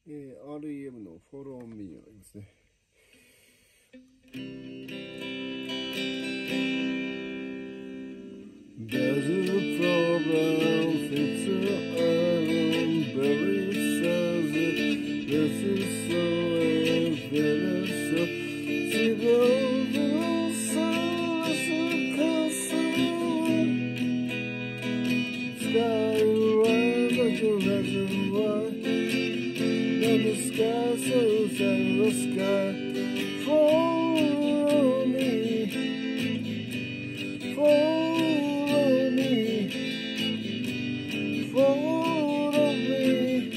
REM の Follow Me になりますね。There's a problem, fix it on, very sad, this is so very so, she goes so, sky, why, the sky, so sad, the sky, follow me, follow me, follow me.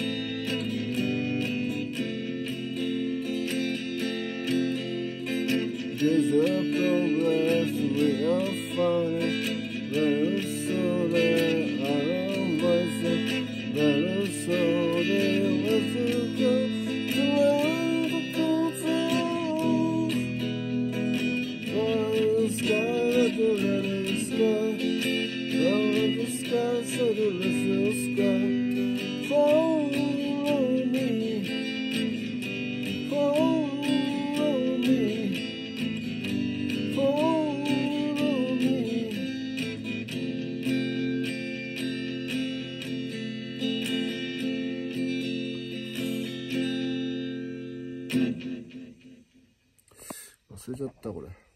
There's a progress we are finding, there is so that I don't voice it, there is so that let's go to where the thoughts are. The sky, the red sky, the sky, so the little sky, follow me, follow me, follow me.忘れちゃったこれ。